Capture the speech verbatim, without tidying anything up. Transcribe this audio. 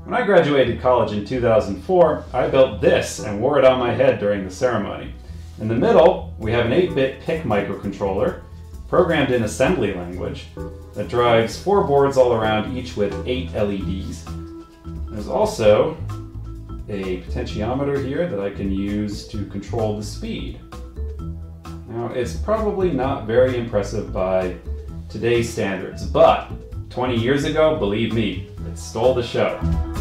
When I graduated college in two thousand four, I built this and wore it on my head during the ceremony. In the middle, we have an eight bit P I C microcontroller, programmed in assembly language, that drives four boards all around, each with eight L E Ds. There's also a potentiometer here that I can use to control the speed. Now, it's probably not very impressive by today's standards, but twenty years ago, believe me, it stole the show.